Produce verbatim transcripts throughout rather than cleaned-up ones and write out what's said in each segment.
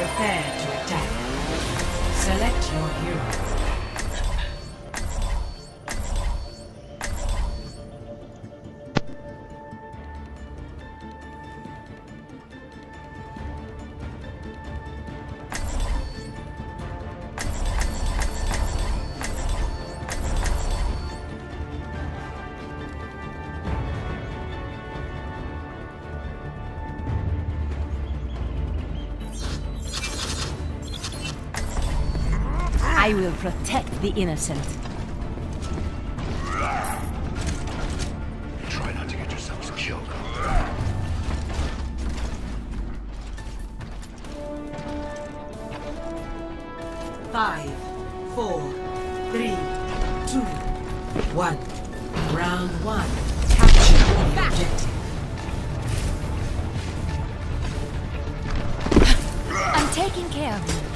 Prepare to attack. Select your hero. I will protect the innocent. Try not to get yourselves killed. Five, four, three, two, one. Round one. Capture the objective. I'm taking care of you.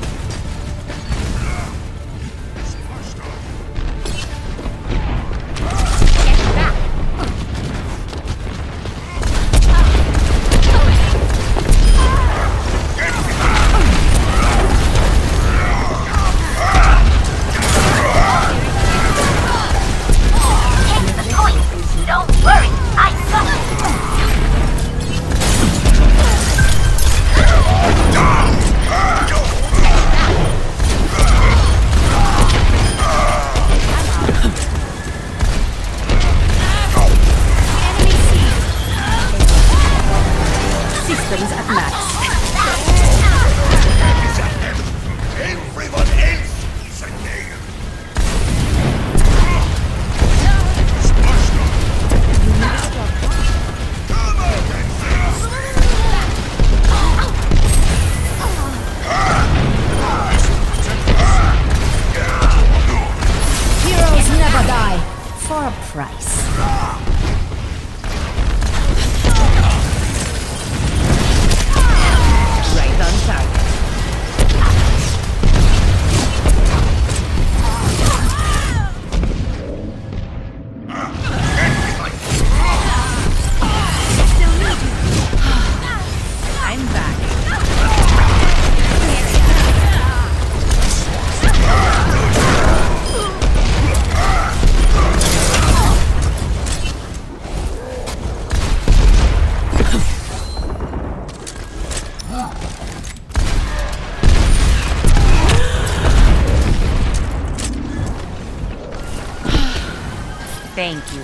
Thank you.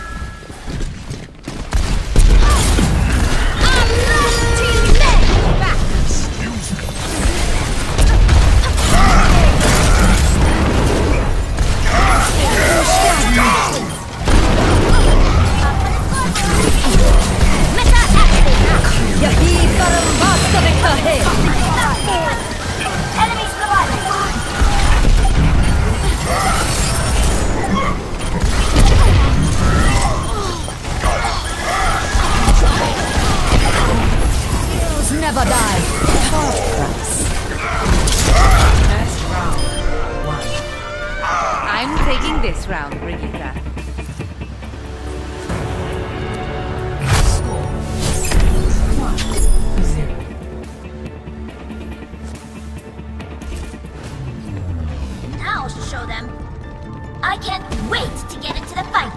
Never die. First round. One. I'm taking this round, Brigitte. Score. One. Zero. Now I'll show them. I can't wait to get into the fight.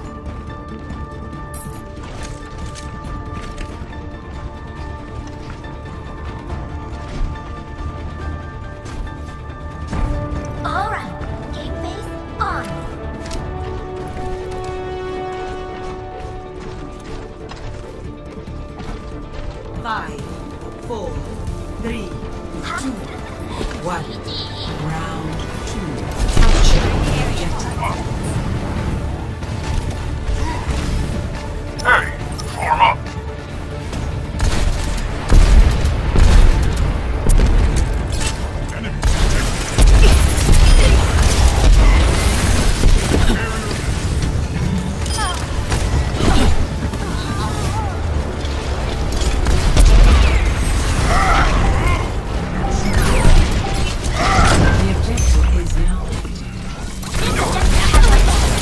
Five, four, three, two, one. Round two. Capture the objective. Hey, form up. The objective is now.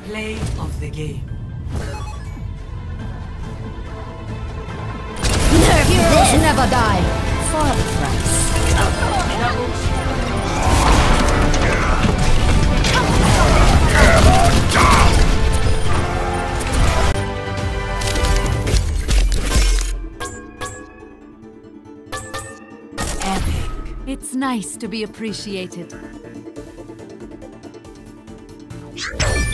Play of the game. Heroes never die. For the price. Epic. It's nice to be appreciated.